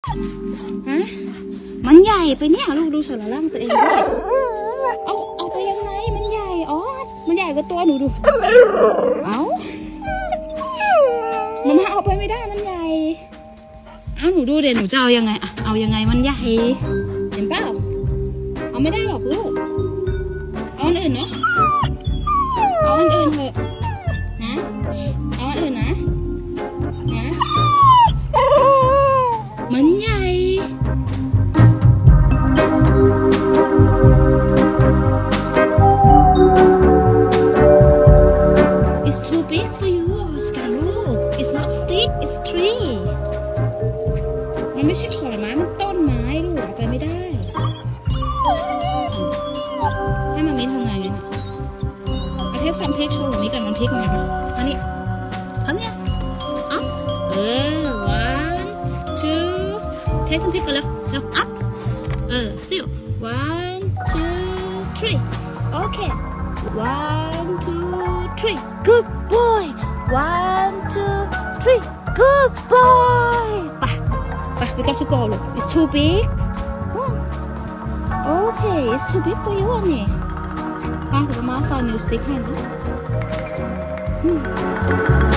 ฮะมันใหญ่ไปเนี่ยลูกดูสันหลังตัวเองด้วยเอาไปยังไงมันใหญ่อ๋อมันใหญ่กว่าตัวหนูดูเอามันเอาไปไม่ได้มันใหญ่หนูดูเดี๋ยวหนูจะเอายังไงเอายังไงมันใหญ่เห็นเปล่าเอาไม่ได้หรอกลูกเอาอันอื่นเนาะเอาอันอื่นเถอะนะเอาอันอื่นนะมันใหญ่It's too big for you Scarlet It's not stick It's tree มันไม่ใช่ขอนไม้มันต้นไม้ลูกเอาไปไม่ได้ให้มามีทำไงกันเอาเทปซัมพริกโชว์หรือมีกันมันพริกไงคะอันนี้เขาเนี่ยone two เทปซัมพริกกันแล้วอัพstill one two three okay one two three good boy one two three good boy ไป we got to go look it's too big okay it's too big for you นี่มาเดี๋ยวมาฟัง new stick ให้นะ